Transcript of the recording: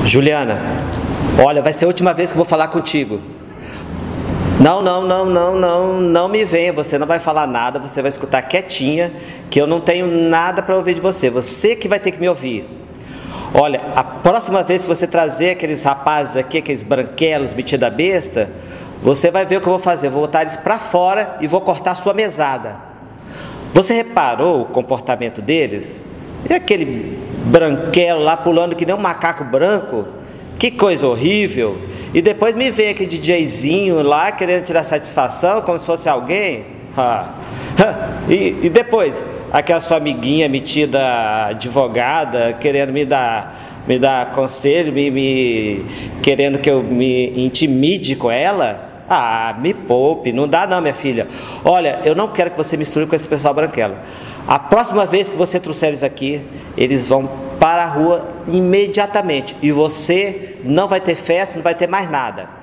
Juliana, olha, vai ser a última vez que eu vou falar contigo. Não me venha, você não vai falar nada, você vai escutar quietinha, que eu não tenho nada para ouvir de você, você que vai ter que me ouvir. Olha, a próxima vez que você trazer aqueles rapazes aqui, aqueles branquelos metidos a besta, você vai ver o que eu vou fazer, eu vou botar eles para fora e vou cortar a sua mesada. Você reparou o comportamento deles? E aquele branquelo lá pulando que nem um macaco branco? Que coisa horrível! E depois me vem aquele DJzinho lá querendo tirar satisfação como se fosse alguém. E depois, aquela sua amiguinha metida advogada querendo me dar conselho, querendo que eu me intimide com ela. Ah, me poupe, não dá não, minha filha. Olha, eu não quero que você misture com esse pessoal branquelo. A próxima vez que você trouxer eles aqui, eles vão para a rua imediatamente. E você não vai ter festa, não vai ter mais nada.